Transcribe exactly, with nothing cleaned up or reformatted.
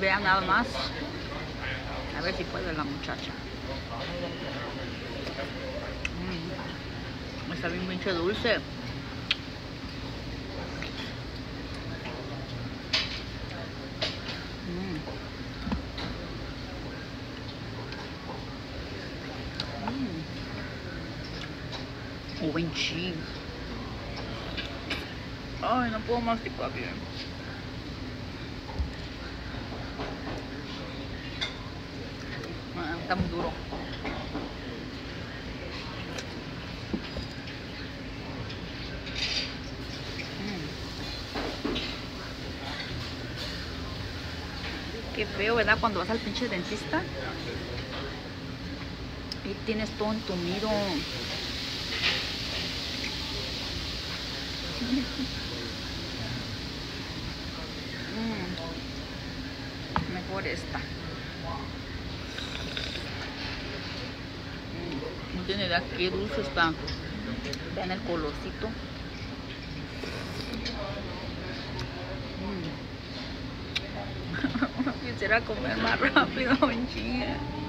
Vean nada más. A ver si puede la muchacha. Mm. Está bien pinche dulce. Mm. Mm. Oh, buen ching. Ay, no puedo masticar bien. Ah, está muy duro. Mm. Qué feo, ¿verdad? Cuando vas al pinche dentista y tienes todo entumido. Mm. Mejor esta. Mm. No tiene idea qué dulce está. Vean el colorcito. Mm. Quisiera comer más rápido, en chinga.